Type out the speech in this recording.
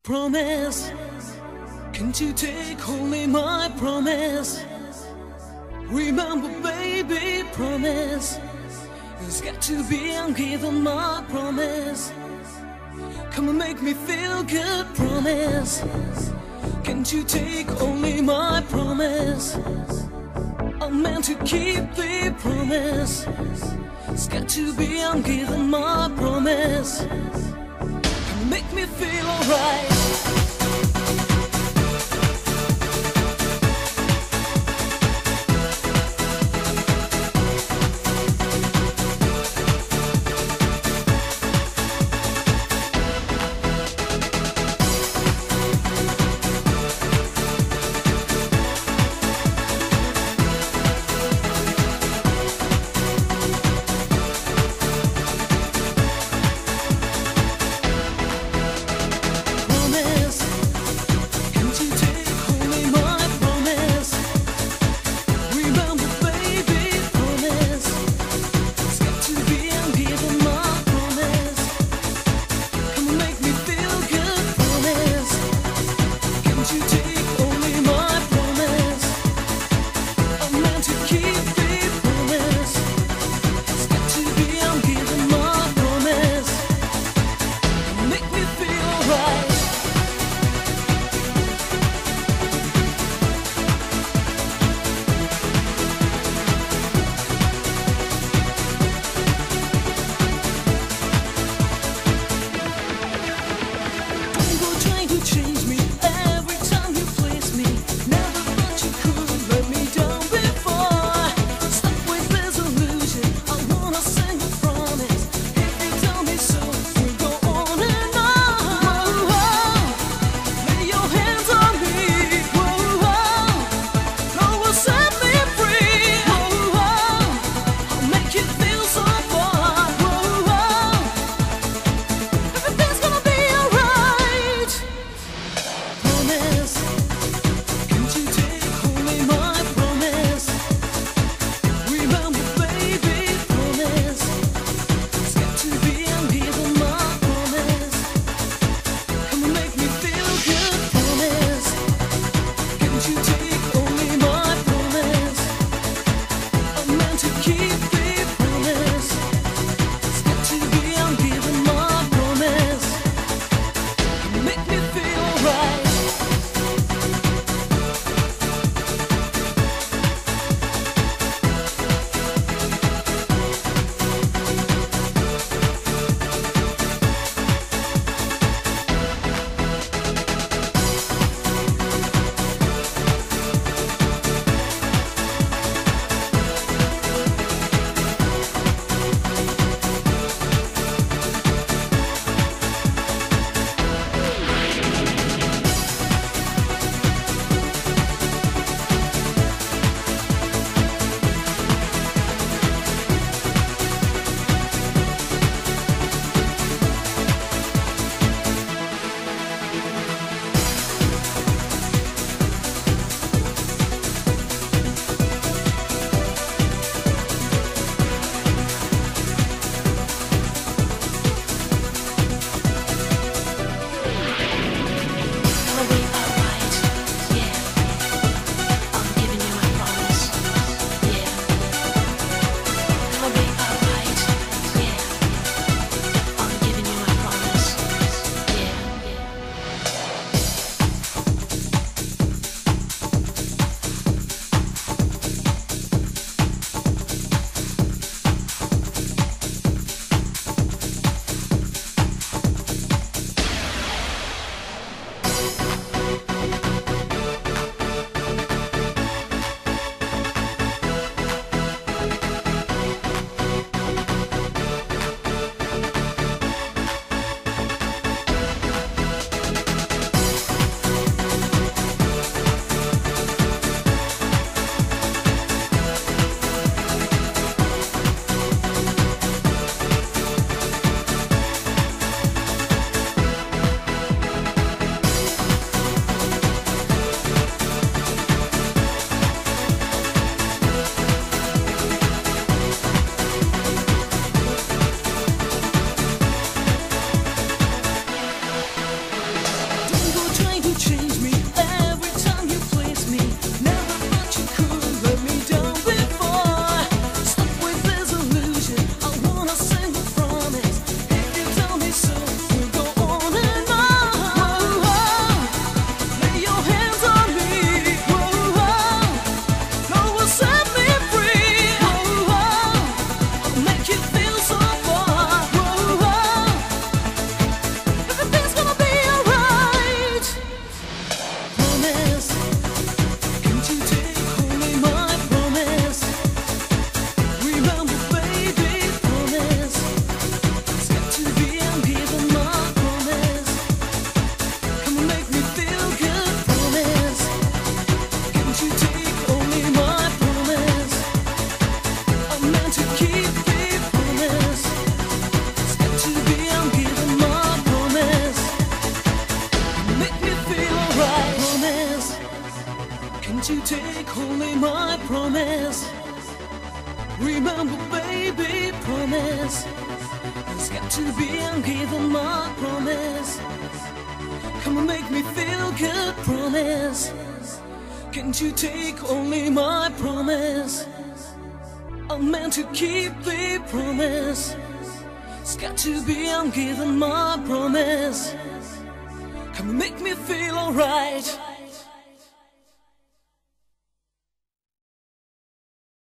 promise. Can't you take only my promise? Remember, baby, promise. It's got to be ungiven, my promise. Come and make me feel good, promise. Can't you take only my promise? I'm meant to keep the promise. It's got to be ungiven, my promise. Come and make me feel alright. Can't you take only my promise? Remember, baby, promise. It's got to be ungiven, my promise. Come and make me feel good, promise. Can't you take only my promise? I'm meant to keep the promise. It's got to be ungiven, my promise. Come and make me feel alright.